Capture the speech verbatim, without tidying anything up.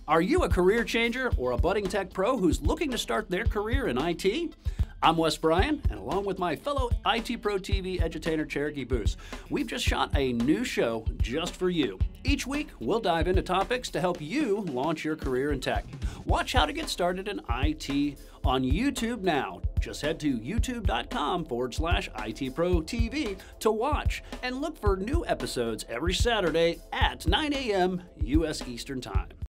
Are you a career changer or a budding tech pro who's looking to start their career in I T? I'm Wes Bryan, and along with my fellow ITProTV edutainer Cherokee Boost, we've just shot a new show just for you. Each week, we'll dive into topics to help you launch your career in tech. Watch how to get started in I T on YouTube now. Just head to youtube.com forward slash ITProTV to watch and look for new episodes every Saturday at nine A M U S Eastern Time.